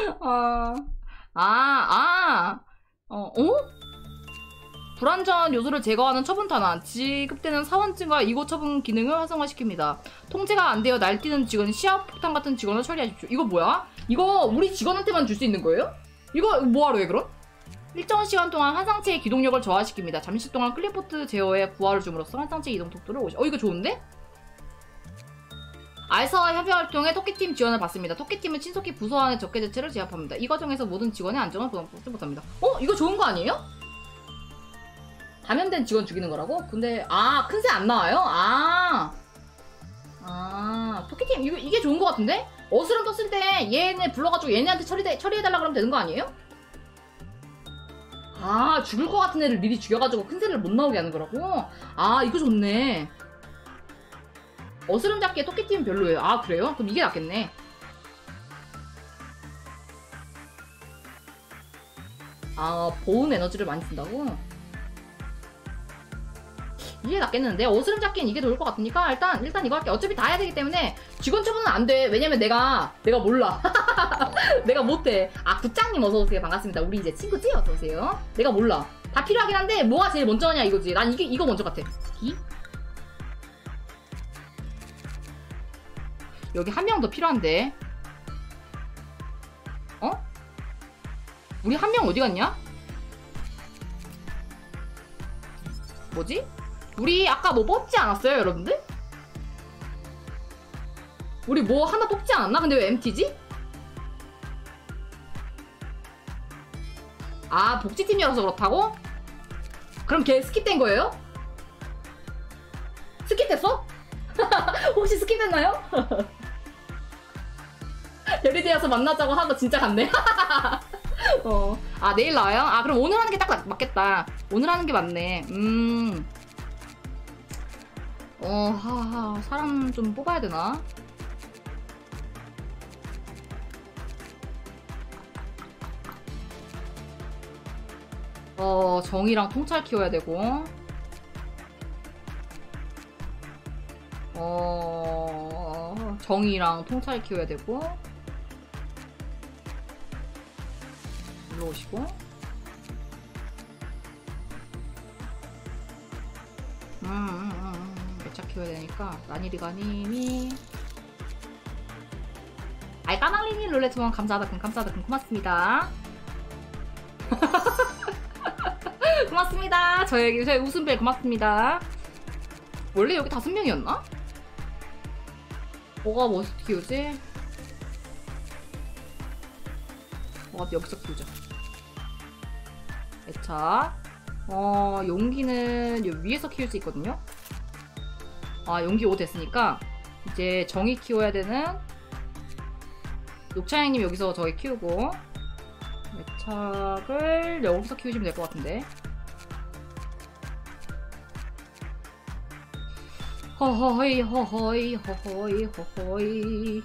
아, 불완전 요소를 제거하는 처분 탄환. 지급되는 사원증과 이고 처분 기능을 활성화시킵니다. 통제가 안 되어 날뛰는 직원, 시야폭탄 같은 직원을 처리하십시오. 이거 뭐야? 이거 우리 직원한테만 줄 수 있는 거예요? 이거 뭐하러 해 그럼? 일정 시간 동안 환상체의 기동력을 저하시킵니다. 잠시 동안 클리포트 제어에 부하를 줌으로써 환상체 이동 속도를 이거 좋은데? 알사와 협의 활동에 토끼팀 지원을 받습니다. 토끼팀은 신속히 부서 안의 적개 제체를 제압합니다. 이 과정에서 모든 직원의 안전을 보장받지 못합니다. 이거 좋은 거 아니에요? 감염된 직원 죽이는 거라고? 근데 큰 새 안 나와요? 토끼팀 이게 좋은 거 같은데? 어스름 떴을 때 얘네 불러가지고 얘네한테 처리해달라 그러면 되는 거 아니에요? 죽을 것 같은 애를 미리 죽여가지고 큰 새를 못 나오게 하는 거라고? 이거 좋네. 어스름 잡기에 토끼팀은 별로예요. 그래요? 그럼 이게 낫겠네. 보온 에너지를 많이 쓴다고? 이게 낫겠는데? 어스름 잡기엔 이게 좋을 것 같으니까 일단 이거 할게. 어차피 다 해야 되기 때문에 직원 처분은 안 돼. 왜냐면 내가 몰라. 내가 못해. 굿장님 어서오세요. 반갑습니다. 우리 이제 친구지? 어서오세요. 내가 몰라. 다 필요하긴 한데 뭐가 제일 먼저냐 이거지. 난 이거 먼저 같아. 여기 한 명 더 필요한데. 우리 한 명 어디 갔냐? 뭐지? 우리 아까 뭐 뽑지 않았어요, 여러분들? 우리 뭐 하나 뽑지 않았나? 근데 왜 MT지? 복지팀이라서 그렇다고? 그럼 걔 스킵된 거예요? 스킵됐어? 혹시 스킵됐나요? 베리디아서 만나자고 하고 진짜 갔네. 내일 나와요? 그럼 오늘 하는 게 딱 맞겠다. 오늘 하는 게 맞네. 사람 좀 뽑아야 되나? 정의랑 통찰 키워야 되고. 정의랑 통찰 키워야 되고. 일로 오시고. 매차 키워야 되니까 나니리가님이 까망리님 롤레트원 감사하다 고맙습니다. 고맙습니다. 저희 웃음벨 고맙습니다. 원래 여기 5명이었나? 뭐가 어떻게 키우지? 여기서 키우자. 애착. 용기는 여기 위에서 키울 수 있거든요. 용기 5 됐으니까 이제 정의 키워야 되는 녹차양님 여기서 저기 키우고 애착을 여기서 키우시면 될 것 같은데. 허허이 허허이 허허이 허허이.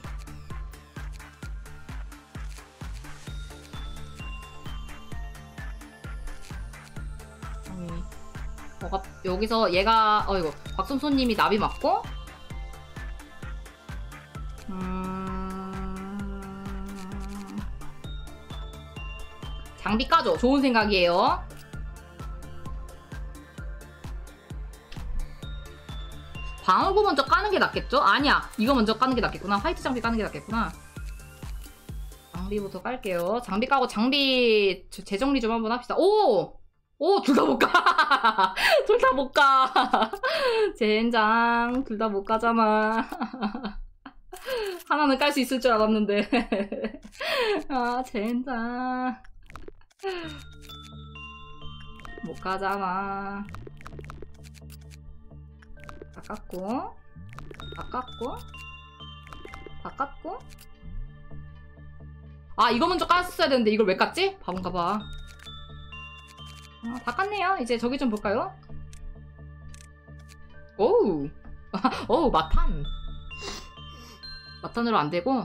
여기서 얘가 이거 곽솜손님이 나비 맞고 장비 까줘. 좋은 생각이에요. 방어구 먼저 까는 게 낫겠죠? 아니야, 이거 먼저 까는 게 낫겠구나. 화이트 장비 까는 게 낫겠구나. 장비부터 깔게요. 장비 까고 장비 재정리 좀 한번 합시다. 둘 다 못 가. 둘 다 못 가. 젠장, 둘 다 못 가잖아. 하나는 깔 수 있을 줄 알았는데. 젠장. 못 가잖아. 다 깠고, 이거 먼저 깠었어야 되는데 이걸 왜 깠지? 바본가봐. 다 깠네요. 이제 저기 좀 볼까요? 오우, 마탄으로 안 되고,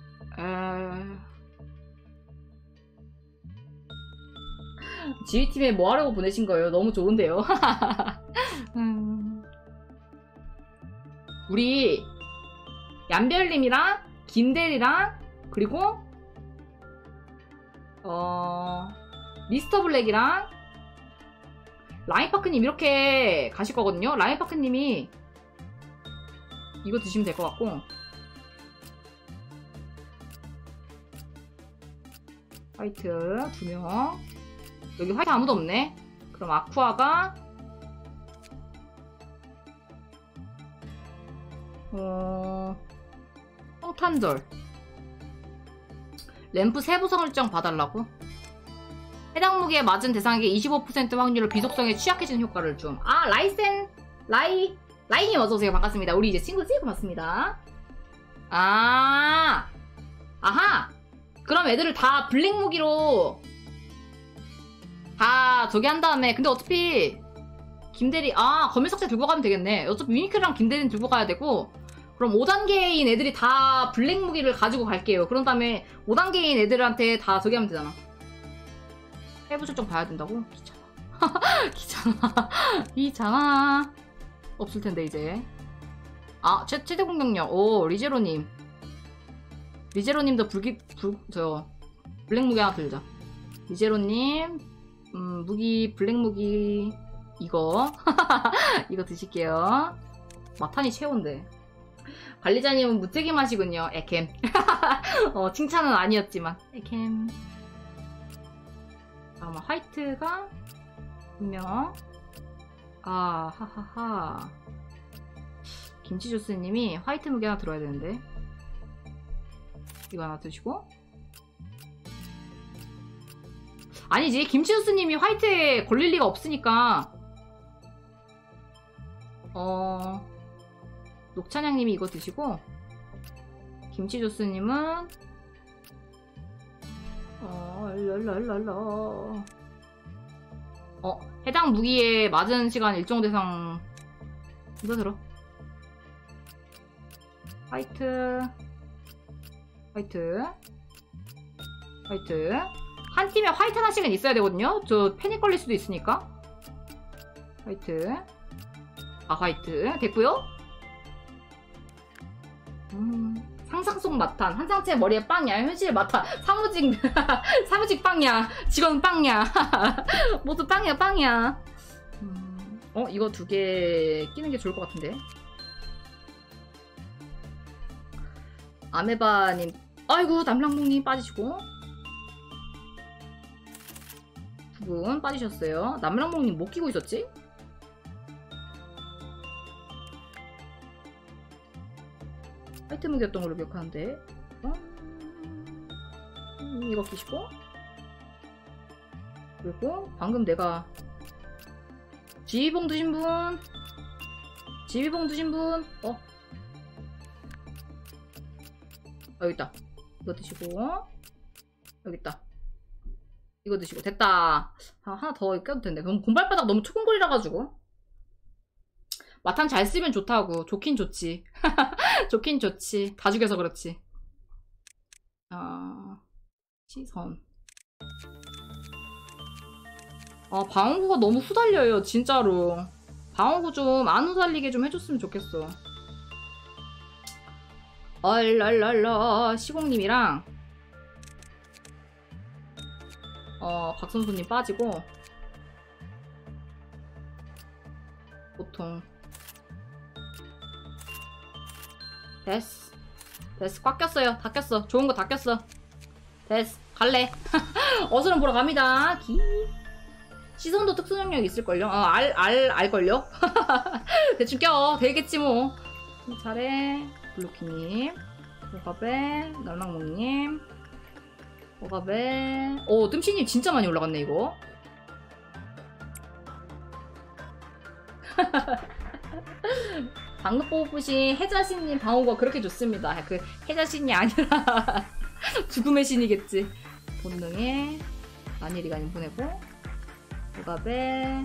지휘팀에 뭐 하려고 보내신 거예요? 너무 좋은데요? 우리 얀별님이랑 김대리랑 그리고 미스터 블랙이랑 라인파크님 이렇게 가실 거거든요. 라인파크님이 이거 드시면 될 것 같고, 화이트 2명. 여기 화이트 아무도 없네. 그럼 아쿠아가 성탄절 램프 세부 설정 봐달라고? 해당 무기에 맞은 대상에게 25% 확률로 비속성에 취약해지는 효과를 줌. 아, 라이님 어서오세요. 반갑습니다. 우리 이제 친구지? 반갑습니다. 아하! 그럼 애들을 다 블랙 무기로 다 저기 한 다음에, 근데 어차피 김대리, 검열석재 들고 가면 되겠네. 어차피 유니크랑 김대리는 들고 가야 되고, 그럼 5단계인 애들이 다 블랙 무기를 가지고 갈게요. 그런 다음에 5단계인 애들한테 다 저기 하면 되잖아. 세부 설정 봐야 된다고? 귀찮아. 없을 텐데, 이제. 최대 공격력. 오, 리제로님. 리제로님도 블랙 무기 하나 들자. 리제로님, 블랙 무기, 이거. 이거 드실게요. 마탄이 최고인데. 관리자님은 무책임 하시군요. 에캠. 칭찬은 아니었지만. 에캠. 잠깐만, 화이트가 분명. 하하하. 김치주스님이 화이트 무기 하나 들어야 되는데. 이거 하나 드시고. 아니지, 김치주스님이 화이트에 걸릴 리가 없으니까. 녹찬양님이 이거 드시고, 김치주스님은 해당 무기에 맞은 시간 일정 대상 이거 들어. 화이트 한 팀에 화이트 하나씩은 있어야 되거든요. 저 패닉 걸릴 수도 있으니까. 화이트 됐고요. 상상 속 마탄. 한 상체 머리에 빵야. 현실의 마탄. 사무직 빵야. 직원 빵야. 모두 빵야. 이거 2개 끼는 게 좋을 것 같은데. 아메바님. 아이고, 남랑봉님 빠지시고. 2분 빠지셨어요. 남랑봉님 못 끼고 있었지? 화이트 무기였던 걸로 기억하는데. 이거 끼시고. 그리고 방금 내가 지휘봉 드신 분. 여기 있다. 이거 드시고. 여기 있다. 이거 드시고. 됐다. 하나 더 껴도 된대. 그럼 곰발바닥 너무 초근거리라가지고. 마탄 잘 쓰면 좋다고. 좋긴 좋지. 좋긴 좋지. 다 죽여서 그렇지. 시선. 방어구가 너무 후달려요. 진짜로. 방어구 좀 안 후달리게 좀 해줬으면 좋겠어. 얼랄랄라. 시공님이랑 박선수님 빠지고. 보통 됐어. 꽉 꼈어요. 다 꼈어. 좋은 거 다 꼈어. 됐어. 갈래. 어스름 보러 갑니다. 시선도 특수 능력 있을걸요? 알걸요? 대충 껴. 되겠지 뭐. 잘해. 블루키님. 오가베. 날랑몽님. 오가베. 뜸치님 진짜 많이 올라갔네 이거. 방금 뽑으신 해자신님 방어가 그렇게 좋습니다. 그 해자신이 아니라 죽음의 신이겠지. 본능에 마니리가님 보내고. 오가베.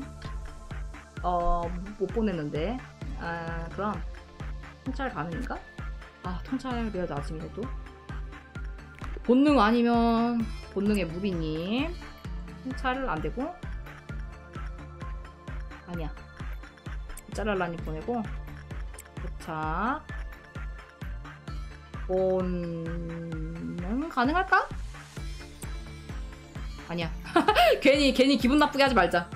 못 보냈는데. 그럼 통찰 가능인가? 통찰되어도 아침이라도. 본능 아니면 본능의 무비님. 통찰을 안되고. 아니야. 짜랄라님 보내고. 도착. 본능 가능할까? 아니야. 괜히 기분 나쁘게 하지 말자.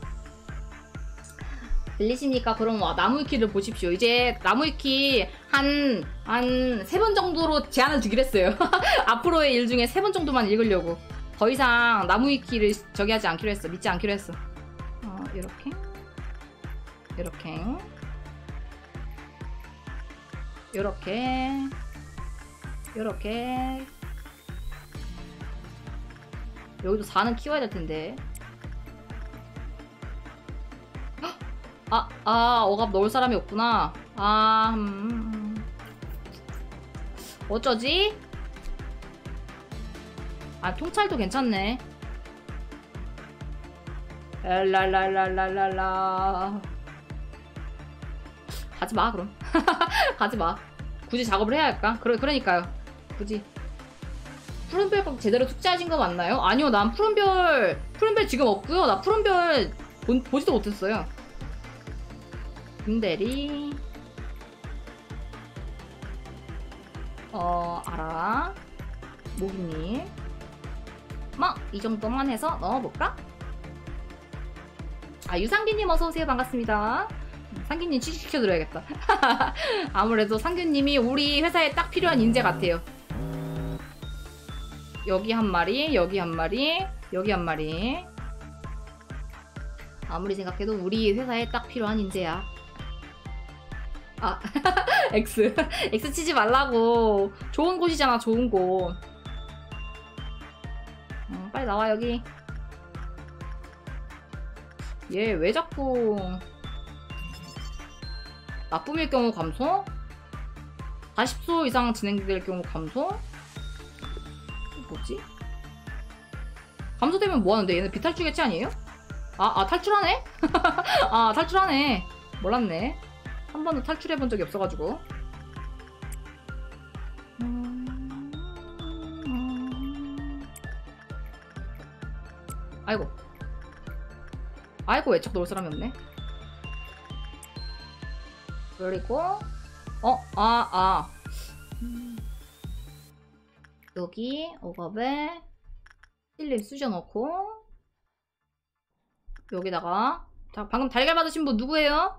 들리십니까? 그럼 나무 위키를 보십시오. 이제 나무 위키 한 3번 정도로 제한을 두기로 했어요. 앞으로의 일 중에 3번 정도만 읽으려고. 더 이상 나무 위키를 저기 하지 않기로 했어. 믿지 않기로 했어. 요렇게. 요렇게. 요렇게. 요렇게. 여기도 4는 키워야 될 텐데. 억압 넣을 사람이 없구나. 어쩌지? 통찰도 괜찮네. 랄랄랄랄랄라. 가지마, 그럼. 가지마. 굳이 작업을 해야 할까? 그러니까요. 굳이. 푸른별 꼭 제대로 숙제하신 거 맞나요? 아니요, 난 푸른별 지금 없고요. 나 푸른별 보지도 못했어요. 금대리. 알아. 모기님. 이 정도만 해서 넣어볼까? 유상기님 어서오세요. 반갑습니다. 상규님 취직시켜드려야겠다. 아무래도 상규님이 우리 회사에 딱 필요한 인재 같아요. 여기 한 마리, 여기 한 마리, 여기 한 마리. 아무리 생각해도 우리 회사에 딱 필요한 인재야. X 치지 말라고. 좋은 곳이잖아, 좋은 곳. 빨리 나와. 여기. 얘 왜 자꾸 나쁨일 경우 감소? 40소 이상 진행될 경우 감소? 뭐지? 감소되면 뭐하는데? 얘는 비탈출 개체 아니에요? 탈출하네? 탈출하네. 몰랐네. 한 번도 탈출해본 적이 없어가지고. 아이고 외척 넣을 사람이 없네. 그리고 여기 억압에 힐림 쑤셔넣고 여기다가 자, 방금 달걀 받으신 분 누구예요?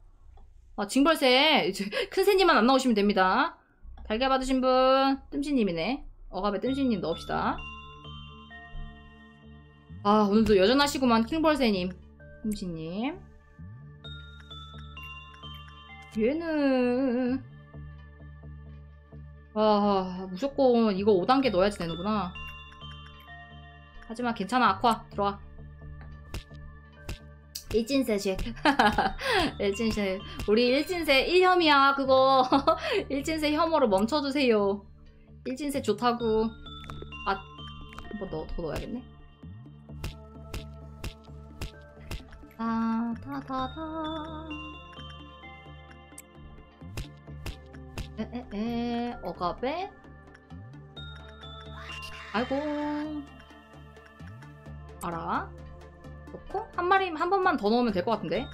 징벌새 이제 큰새님만 안 나오시면 됩니다. 달걀 받으신 분 뜸씨님이네. 억압에 뜸씨님 넣읍시다. 오늘도 여전하시구만 킹벌새님. 뜸씨님. 얘는 무조건 이거 5단계 넣어야지 되는구나. 하지만 괜찮아. 아쿠아 들어와. 일진새식. 일진새. 우리 일진새 1혐이야 그거. 일진새 혐오를 멈춰주세요. 일진새 좋다고. 뭐 더 넣어야겠네. 억압에 아이고 알아. 넣고 한 번만 더 넣으면 될 것 같은데.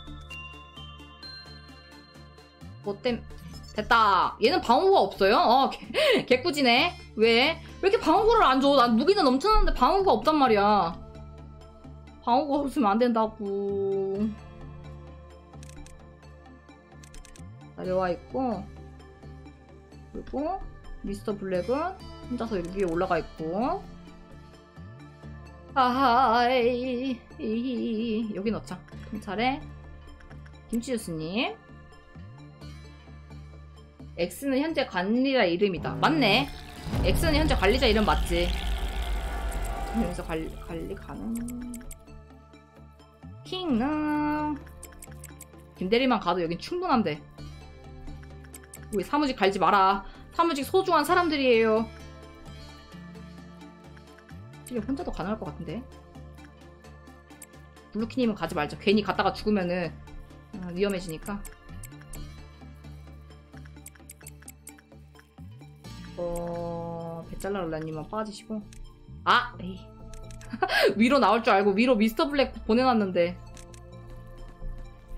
됐다. 얘는 방어구가 없어요. 개꾸지네. 왜 이렇게 방어구를 안 줘? 난 무기는 넘쳐나는데 방어구가 없단 말이야. 방어구가 없으면 안 된다고. 내려와 있고, 그리고 미스터 블랙은 혼자서 여기 위에 올라가 있고. 여기 넣자. 통찰에 김치주스님. X는 현재 관리자 이름이다. 맞네. X는 현재 관리자 이름 맞지. 여기서 관리 가능. 킹은 김대리만 가도 여긴 충분한데. 우리 사무직 갈지 마라. 사무직 소중한 사람들이에요. 지금 혼자도 가능할 것 같은데. 블루키님은 가지 말자. 괜히 갔다가 죽으면은 위험해지니까. 배잘라를라님만 빠지시고. 에이. 위로 나올 줄 알고 위로 미스터 블랙 보내놨는데.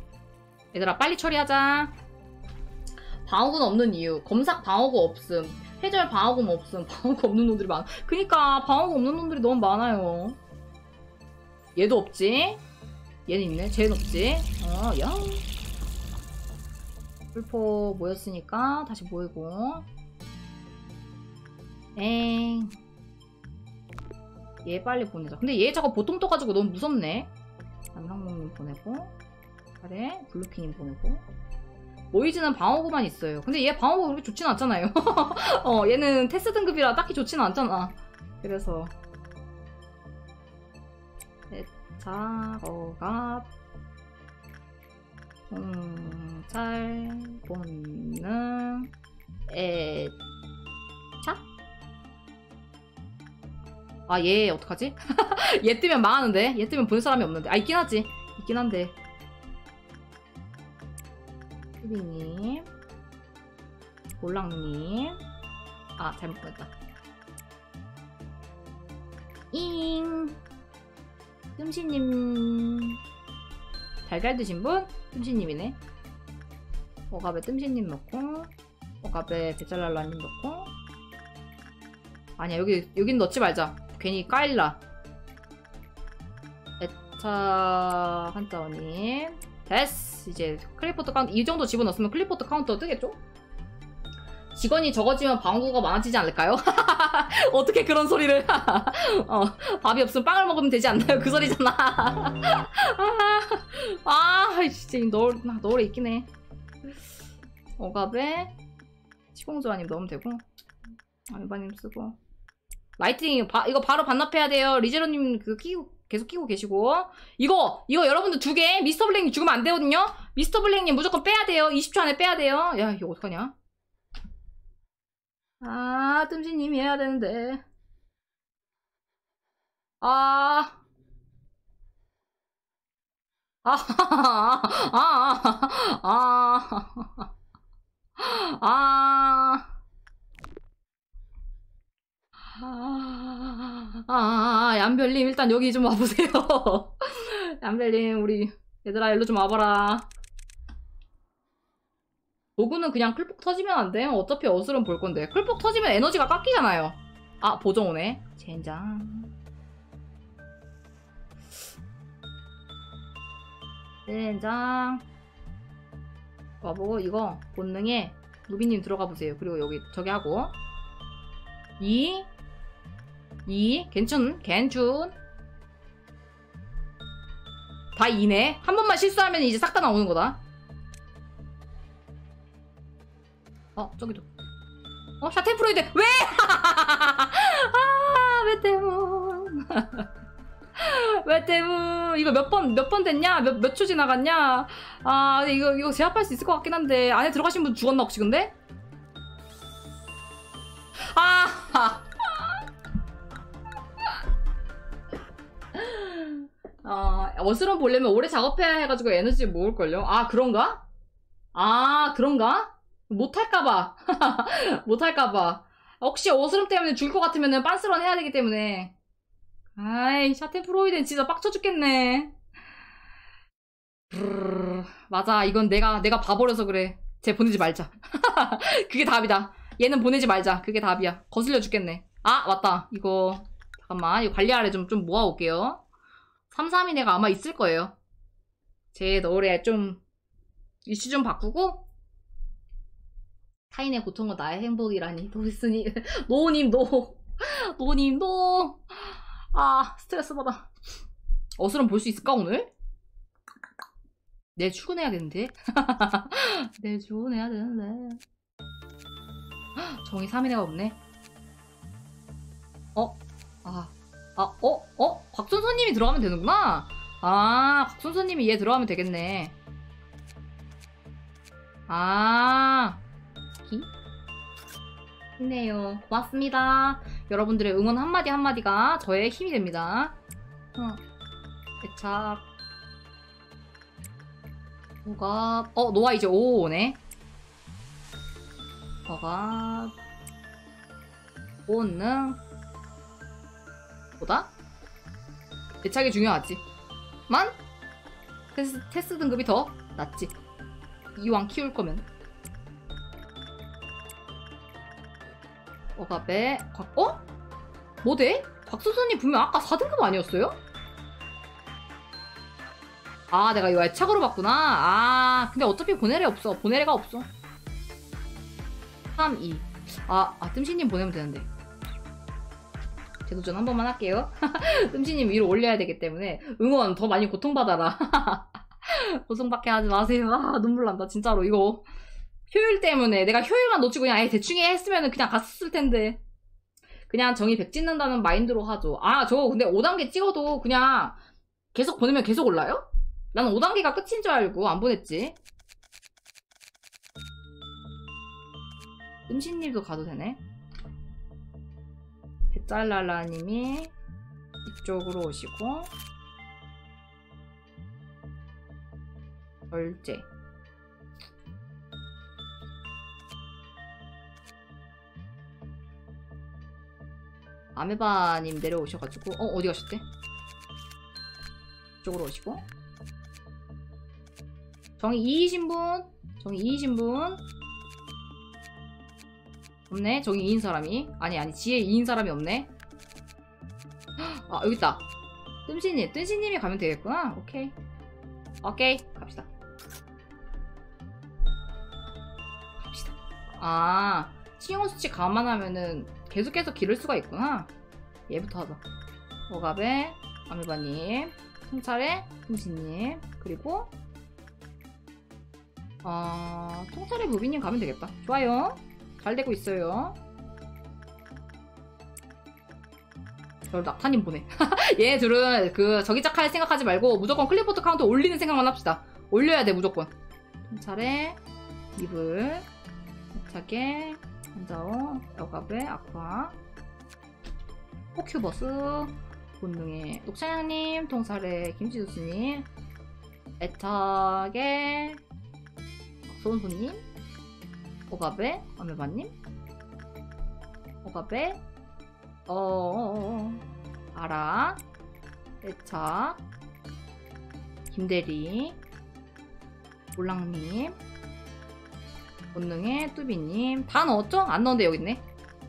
얘들아 빨리 처리하자. 방어구는 없는 이유. 검삭 방어구 없음. 해절 방어금 없음. 방어금 없는 놈들이 많아. 그니까 방어금 없는 놈들이 너무 많아요. 얘도 없지? 얘는 있네. 쟤는 없지? 야. 풀포 모였으니까 다시 모이고. 엥. 얘 빨리 보내자. 근데 얘 자꾸 보통 떠가지고 너무 무섭네. 남상몽님 보내고. 그래. 블루키님 보내고. 모이즈는 방어구만 있어요. 근데 얘 방어구 그렇게 좋진 않잖아요. 얘는 테스 등급이라 딱히 좋진 않잖아. 그래서 작어갑 잘 본능 애착? 아, 얘 어떡하지? 얘 뜨면 망하는데? 얘 뜨면 볼 사람이 없는데. 아, 있긴 하지. 있긴 한데. 수비님, 볼랑님. 아, 잘못 보냈다. 잉. 뜸시님. 달걀 드신 분? 뜸시님이네. 오갑에 뜸시님 넣고, 오갑에 베잘랄라님 넣고. 아니야, 여긴 넣지 말자. 괜히 까일라. 애차 한자원님. 됐어. 이제 클리포트 카운터 이 정도 집어넣었으면 클리포트 카운터 뜨겠죠? 직원이 적어지면 방어구가 많아지지 않을까요? 어떻게 그런 소리를. 밥이 없으면 빵을 먹으면 되지 않나요? 그 소리잖아. 진짜 너울에 있긴 해. 억압에 시공조아님 넣으면 되고, 알바님 쓰고. 라이트닝 이거 바로 반납해야 돼요. 리제로님 계속 끼고 계시고. 이거 여러분들 2개. 미스터 블랙님 죽으면 안 되거든요. 미스터 블랙님 무조건 빼야 돼요. 20초 안에 빼야 돼요. 야, 이거 어떡하냐. 아, 뜸지님이 해야 되는데. 얌별님 일단 여기 좀 와보세요. 얌별님 우리 얘들아 일로 좀 와봐라. 도구는 그냥 클폭 터지면 안 돼요. 어차피 어스름 볼 건데. 클폭 터지면 에너지가 깎이잖아요. 아, 보정 오네. 젠장. 젠장. 와보고 이거 본능에 루비님 들어가 보세요. 그리고 여기 저기 하고 2 괜춘 다 2네. 한 번만 실수하면 이제 싹 다 나오는 거다. 저기도. 샤테프로이드 왜? 왜 때문? 왜 때문? 이거 몇 번 됐냐? 몇 초 지나갔냐? 근데 이거 제압할 수 있을 것 같긴 한데 안에 들어가신 분 죽었나 혹시 근데? 어스런 보려면 오래 작업해야 해가지고 에너지 모을걸요? 그런가? 그런가? 못할까봐. 못할까봐. 혹시 어스름 때문에 죽을 것 같으면 빤스런 해야 되기 때문에. 아이, 샤테프로이드는 진짜 빡쳐 죽겠네. 맞아, 이건 내가 봐버려서 그래. 쟤 보내지 말자. 그게 답이다. 얘는 보내지 말자. 그게 답이야. 거슬려 죽겠네. 맞다. 이거 잠깐만, 이거 관리 아래 좀 모아올게요. 332 내가 아마 있을 거예요. 제 노래 좀 이슈 좀 바꾸고. 타인의 고통은 나의 행복이라니. 도있으니 노님 스트레스 받아. 어스름 볼 수 있을까 오늘? 내일 출근해야겠는데. 내일 출근해야 되는데. 정의 3인애가 없네. 곽순서님이 들어가면 되는구나. 곽순서님이 얘 들어가면 되겠네. 힘내요. 고맙습니다. 여러분들의 응원 한마디 한마디가 저의 힘이 됩니다. 애착. 뭐가 노아 이제 5 오네. 뭐가 본능 보다 애착이 중요하지. 테스 등급이 더 낫지. 이왕 키울 거면. 오가베 뭐 돼? 곽수선님 분명 아까 4등급 아니었어요? 아 내가 이거 애착으로 봤구나. 아 근데 어차피 보내래 없어. 보내래가 없어. 3, 2 뜸씨님 보내면 되는데 재도전 한 번만 할게요. 뜸씨님 위로 올려야 되기 때문에 응원 더 많이 고통받아라. 고통받게 하지 마세요. 아 눈물 난다 진짜로. 이거 효율 때문에 내가 효율만 놓치고 그냥 대충 했으면 그냥 갔을 텐데. 그냥 정의 100 찍는다는 마인드로 하죠. 아 저 근데 5단계 찍어도 그냥 계속 보내면 계속 올라요? 나는 5단계가 끝인 줄 알고 안 보냈지. 뜸신님도 가도 되네. 배짤랄라님이 이쪽으로 오시고 결제 아메바님 내려오셔가지고 어디 가셨대? 이쪽으로 오시고 정의 2이신 분? 정의 2이신 분? 없네? 정의 2인 사람이 아니 지혜 2인 사람이 없네. 아 여깄다. 뜸씨님이 가면 되겠구나. 오케이 갑시다. 아 신용 수치 감안하면은 계속해서 기를 수가 있구나. 얘부터 하자. 오가베 아메바님 통찰에 뜸씨님 그리고 통찰에 무비님 가면 되겠다. 좋아요. 잘 되고 있어요. 저 낙타님 보내. 얘 둘은 그 저기짝할 생각하지 말고 무조건 클리포트 카운트 올리는 생각만 합시다. 올려야 돼 무조건. 통찰에 이불 차게 한자오 여가베 아쿠아 포큐버스 본능의 녹차양님 통살의 김치주스님 애착의 소은소님 오가베 아메바님 오가베 아라 애착 김대리 올랑님 본능의 뚜비님 다 넣었죠? 안 넣었는데 여기 있네.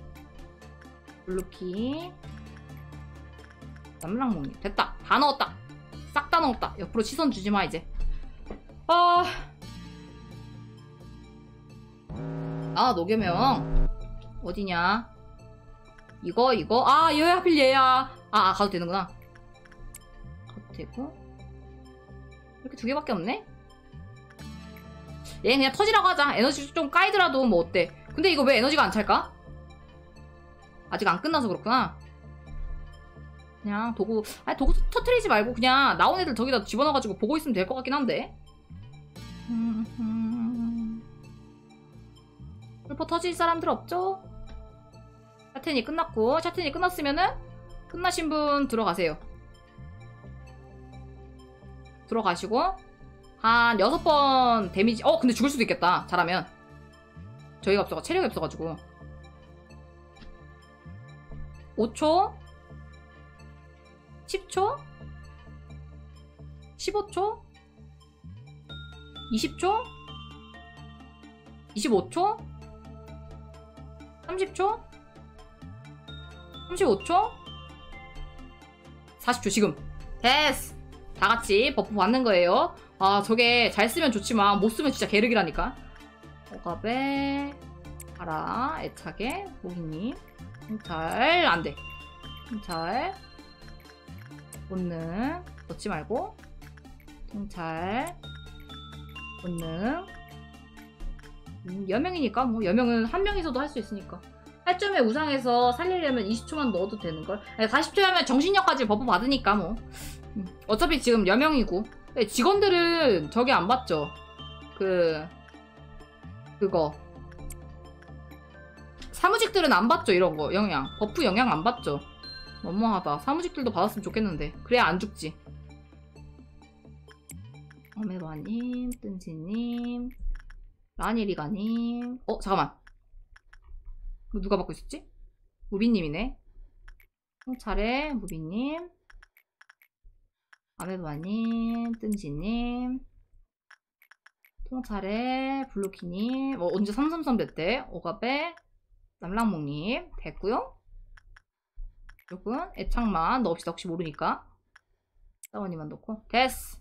블루키 남랑몽님 됐다. 다 넣었다. 싹 다 넣었다. 옆으로 시선 주지마 이제. 녹여명 어디냐? 이거 얘 하필 얘야. 가도 되는구나. 가도 되고 이렇게 2개밖에 없네? 얘 그냥 터지라고 하자. 에너지 좀 까이더라도 뭐 어때. 근데 이거 왜 에너지가 안 찰까? 아직 안 끝나서 그렇구나. 그냥 도구 터트리지 말고 그냥 나온 애들 저기다 집어넣어가지고 보고 있으면 될 것 같긴 한데. 불퍼 터질 사람들 없죠? 샤텐이 끝났고 샤텐이 끝났으면은 끝나신 분 들어가세요. 들어가시고 한 6번 데미지 근데 죽을 수도 있겠다 잘하면. 저희가 없어가지고 체력이 없어가지고 5초 10초 15초 20초 25초 30초 35초 40초 지금 됐어. 다같이 버프 받는 거예요. 저게 잘 쓰면 좋지만 못 쓰면 진짜 개륵이라니까. 오가베 가라 애착에 모기님 통찰 안돼. 통찰 본능 넣지 말고 통찰 본능 여명이니까 뭐 여명은 한 명이서도 할 수 있으니까 8점의 우상에서 살리려면 20초만 넣어도 되는걸. 40초 하면 정신력까지 버프 받으니까 뭐 어차피 지금 여명이고 직원들은 저기 안 받죠. 그거 사무직들은 안 받죠. 이런거 영향 버프 영향 안 받죠. 너무하다. 사무직들도 받았으면 좋겠는데 그래야 안 죽지. 어메바님 뜬지님 라니리가님 잠깐만 누가 받고 있었지? 무비님이네. 차례 무비님 아메바님 뜬지님 통차례 블루키님 언제 333 됐대. 오가베 남랑목님 됐고요. 요건 애착만 넣읍시다. 혹시 모르니까. 사원님만 넣고 됐어.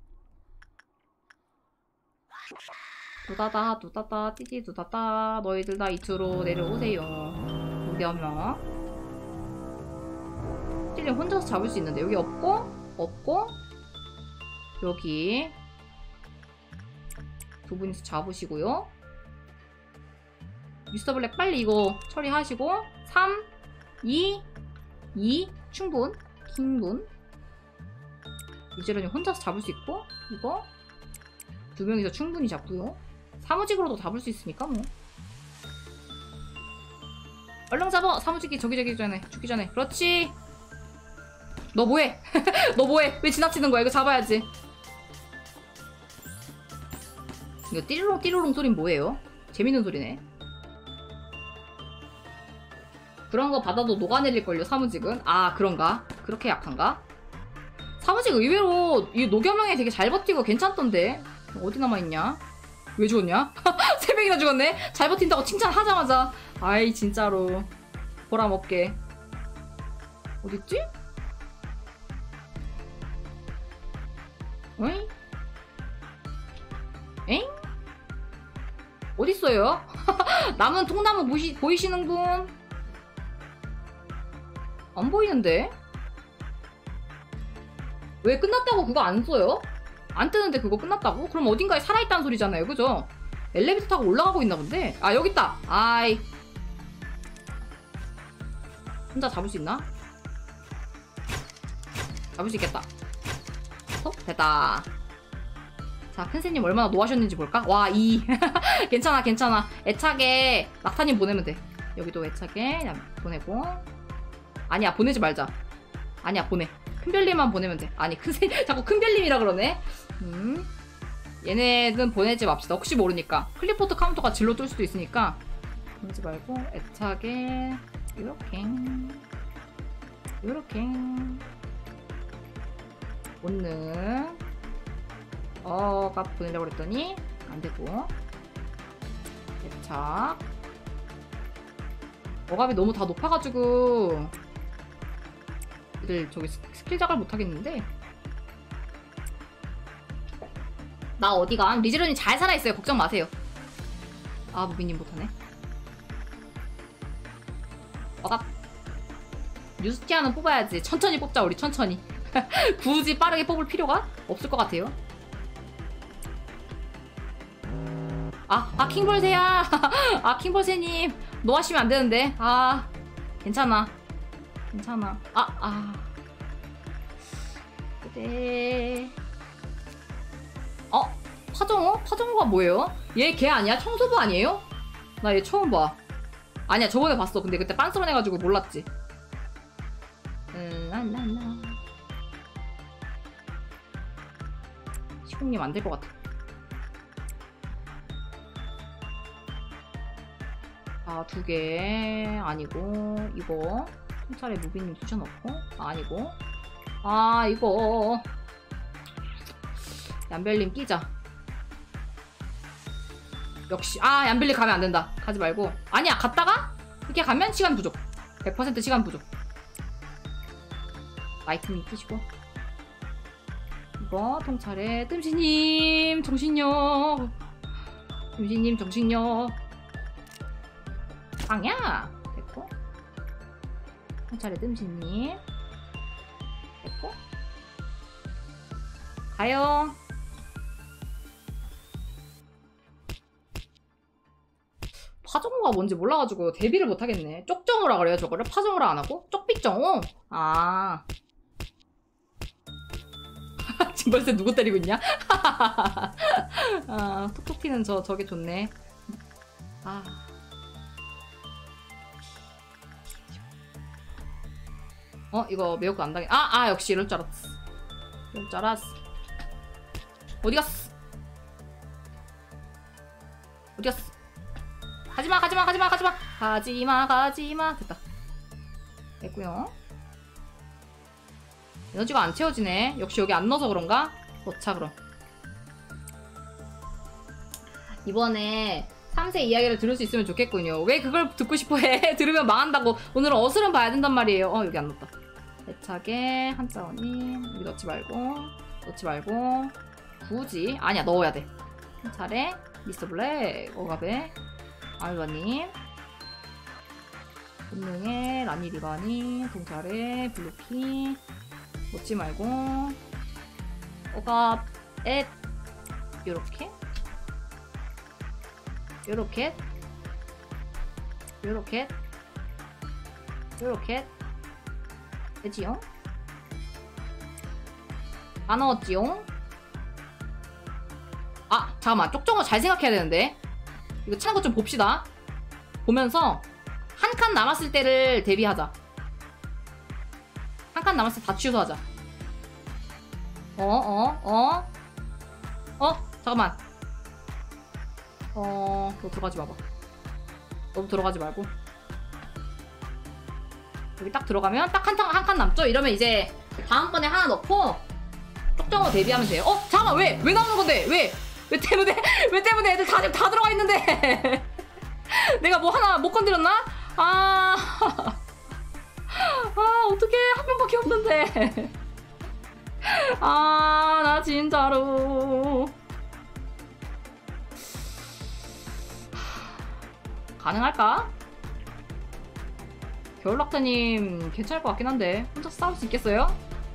두다다 두다다 띠띠 두다다 너희들 다 이쪽으로 내려오세요. 여기 하면 찔림 혼자서 잡을 수 있는데 여기 없고 여기 두 분이서 잡으시고요. 미스터 블랙 빨리 이거 처리하시고 3 2 충분 킹분 이제는 혼자서 잡을 수 있고 이거 두 명이서 충분히 잡고요. 사무직으로도 잡을 수 있으니까 뭐 얼른 잡아. 사무직이 죽기 전에 그렇지. 너 뭐해? 너 뭐해? 왜 지나치는 거야? 이거 잡아야지. 이거 띠르롱 띠르롱 소린 뭐예요? 재밌는 소리네. 그런 거 받아도 녹아내릴걸요 사무직은. 아 그런가? 그렇게 약한가? 사무직 의외로 이 녹여명에 되게 잘 버티고 괜찮던데. 어디 남아있냐? 왜 죽었냐? 3명이나 죽었네? 잘 버틴다고 칭찬하자마자. 아이 진짜로 보람없게. 어딨지? 어잉? 엥? 어딨어요? 남은 통나무 보이시는 분? 안 보이는데? 왜 끝났다고 그거 안 써요? 안 뜨는데 그거 끝났다고? 그럼 어딘가에 살아있다는 소리잖아요. 그죠? 엘리베이터 타고 올라가고 있나 본데? 아 여기 있다. 아이 혼자 잡을 수 있나? 잡을 수 있겠다. 됐다. 자 큰새님 얼마나 노하셨는지 볼까? 와 2. 괜찮아. 애착에 낙타님 보내면 돼. 여기도 애착에 보내고. 아니야 보내지 말자. 아니야 보내. 큰별님만 보내면 돼. 아니 큰새 자꾸 큰별님이라 그러네. 얘네는 보내지 맙시다. 혹시 모르니까. 클리포트 카운터가 질로 뜰 수도 있으니까 보내지 말고 애착에 요렇게 오늘 가 보내려고 그랬더니 안되고 애착 어갑이 너무 다 높아가지고 애들 저기 스킬 작을 못하겠는데. 나 어디가? 리즈런이 잘 살아있어요. 걱정 마세요. 아 무비님 못하네. 어갑 유스티아는 뽑아야지. 천천히 뽑자 우리 천천히. 굳이 빠르게 뽑을 필요가 없을 것 같아요. 킹볼새야. 킹볼새님 노하시면 안 되는데. 괜찮아. 그래. 파정호? 파정호가 뭐예요? 얘 걔 아니야? 청소부 아니에요? 나 얘 처음 봐. 아니야 저번에 봤어. 근데 그때 빤스런 해가지고 몰랐지. 시공님 안 될 것 같아. 두 개 아니고 이거 차례 무비님 붙여놓고 아니고 이거 얀벨님 끼자. 역시 얀벨리 가면 안 된다. 가지 말고. 아니야 갔다가 이렇게 가면 시간 부족. 100% 시간 부족. 라이트님 끼시고 이거 통찰에 뜸시님 정신력. 방야 됐고 통찰에 뜸시님 됐고 가요. 파정호가 뭔지 몰라가지고 대비를 못하겠네. 쪽정호라 그래요 저거를? 파정호라 안하고? 쪽빛정호? 지금 벌써 누구 때리고 있냐? 톡톡 튀는 저게 좋네. 이거 매우고 안 당해. 역시 이럴 줄 알았어. 어디 갔어? 가지마. 됐다. 됐고요. 에너지가 안 채워지네. 역시 여기 안 넣어서 그런가? 넣자 그럼. 이번에 3세 이야기를 들을 수 있으면 좋겠군요. 왜 그걸 듣고 싶어해? 들으면 망한다고. 오늘은 어슬은 봐야 된단 말이에요. 여기 안 넣었다. 애착에 한자원이 여기 넣지 말고 굳이 아니야 넣어야 돼. 한 차례 미스터 블랙 어가베 알바님 본능의 라니 리바니 동차례 블루키 넣지 말고 어갑 요렇게 되지요? 다 넣었지요? 아 잠깐만 쪽정어 잘 생각해야 되는데 이거 친한 거 좀 봅시다. 보면서 한 칸 남았을 때를 대비하자. 한 칸 남았을 때 다 취소하자. 잠깐만. 너 들어가지 마봐. 너도 들어가지 말고. 여기 딱 들어가면 딱 한 칸 남죠? 이러면 이제 다음번에 하나 넣고 쪽정어 대비하면 돼요. 잠깐만 왜 나오는 건데? 왜 때문에 애들 다 들어가 있는데 내가 뭐 하나 못 건드렸나? 어떡해 한 명밖에 없는데 나 진짜로 가능할까? 겨울락타님 괜찮을 것 같긴 한데 혼자 싸울 수 있겠어요?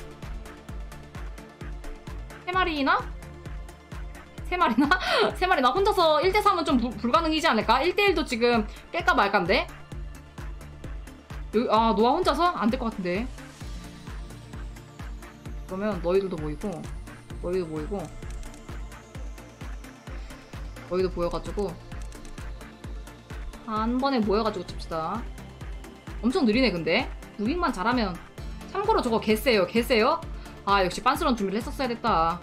3마리나? 3마리나 혼자서 1대3은 좀 불가능이지 않을까? 1대1도 지금 깰까 말까인데? 노아 혼자서? 안 될 것 같은데. 그러면 너희들도 보이고 너희도 보여가지고 한 번에 모여가지고 칩시다. 엄청 느리네 근데. 무빙만 잘하면. 참고로 저거 개쎄요. 역시 빤스런 준비를 했었어야 됐다.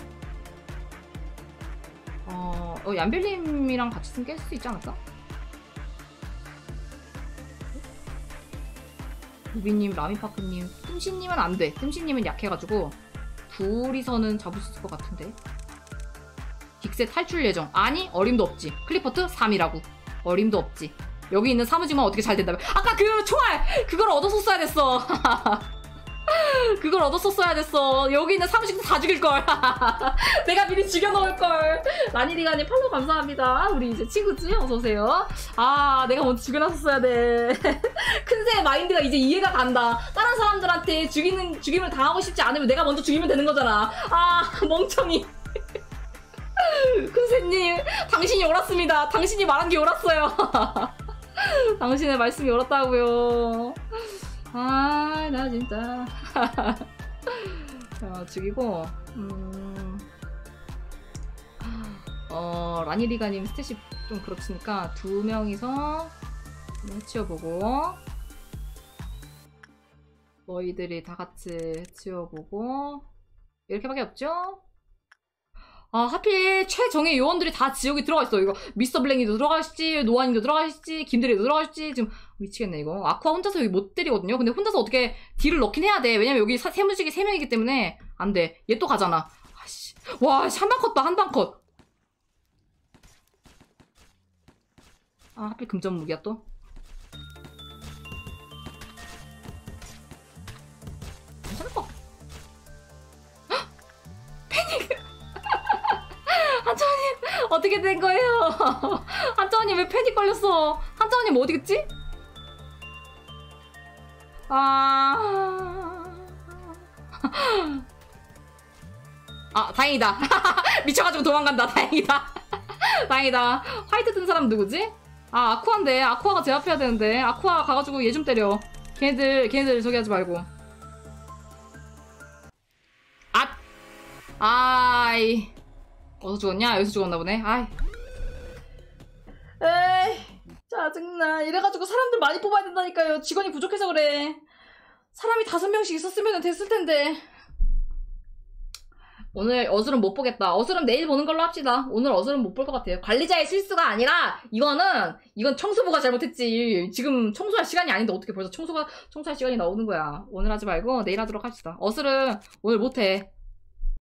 얀벨님이랑 같이 쓰면 깰 수 있지 않을까? 루비님, 라미파크님, 뜸신님은 안 돼. 뜸신님은 약해가지고 둘이서는 잡을 수 있을 것 같은데. 빅세 탈출 예정. 아니, 어림도 없지. 클리퍼트 3이라고. 어림도 없지. 여기 있는 사무직만 어떻게 잘 된다며. 아까 그 총알! 그걸 얻었었어야 됐어. 그걸 얻었었어야 됐어. 여기 있는 사무직도 다 죽일걸. 내가 미리 죽여놓을걸. 라니리가님 팔로우 감사합니다. 우리 이제 친구지? 어서오세요. 내가 먼저 죽여놨었어야 돼. 큰새 마인드가 이제 이해가 간다. 다른 사람들한테 죽임을 당하고 싶지 않으면 내가 먼저 죽이면 되는 거잖아. 멍청이. 큰새님, 당신이 옳았습니다. 당신이 말한 게 옳았어요. 당신의 말씀이 옳았다고요. 나 진짜. 죽이고, 라니리가님 스탯이 좀 그렇으니까 2명이서 해치워보고, 너희들이 다 같이 해치워보고, 이렇게밖에 없죠? 하필 최정예 요원들이 다 지역에 들어가 있어. 이거 미스터 블랙이도 들어가시지, 노아님도 들어가시지, 김대리도 들어가시지. 지금 미치겠네 이거. 아쿠아 혼자서 여기 못 때리거든요. 근데 혼자서 어떻게 딜을 넣긴 해야 돼. 왜냐면 여기 세무직이 3명이기 때문에 안 돼. 얘 또 가잖아. 와, 한방 컷 봐, 한방 컷. 하필 금전 무기야 또. 괜찮을 거. 한자원님 어떻게 된 거예요? 한자원님 왜 패닉 걸렸어? 한자원님 어디 갔지? 다행이다. 미쳐가지고 도망간다. 다행이다. 화이트 뜬 사람 누구지? 아쿠아인데. 아쿠아가 제압해야 되는데. 아쿠아 가가지고 얘 좀 때려. 걔네들 저기 하지 말고. 어디서 죽었냐? 여기서 죽었나 보네. 에이, 짜증나. 이래가지고 사람들 많이 뽑아야 된다니까요. 직원이 부족해서 그래. 사람이 5명씩 있었으면 됐을 텐데. 오늘 어스름 못 보겠다. 어스름 내일 보는 걸로 합시다. 오늘 어스름 못 볼 것 같아요. 관리자의 실수가 아니라 이건 청소부가 잘못했지. 지금 청소할 시간이 아닌데 어떻게 벌써 청소할 시간이 나오는 거야. 오늘 하지 말고 내일 하도록 합시다. 어스름 오늘 못해.